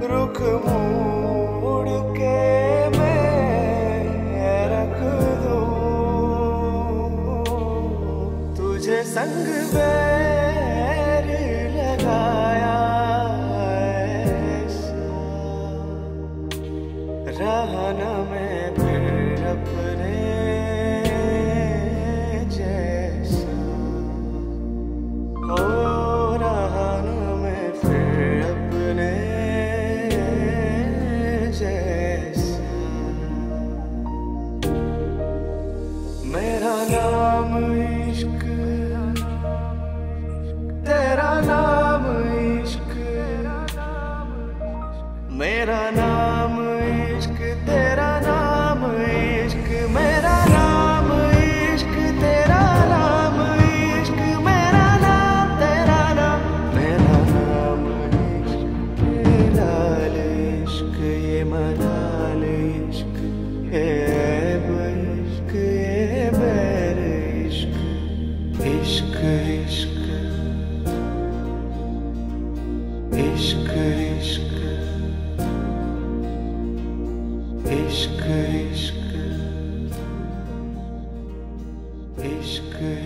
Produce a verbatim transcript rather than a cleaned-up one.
रुख मोड़ के मैं रख दूं तुझे संग बैर लगाया ऐसा रहा न मैं फिर अपने जैसा हो रहा न मैं फिर अपने जैसा। मेरा नाम इश्क तेरा नाम इश्क मेरा नाम इश्क तेरा नाम इश्क मेरा नाम इश्क तेरा नाम इश्क मेरा नाम तेरा नाम मेरा नाम इश्क ये लाल इश्क ये मलाल इश्क ये ऐब इश्क ये बैर इश्क इश्क इश्क इश्क इश्क इश्क इश्क इश्क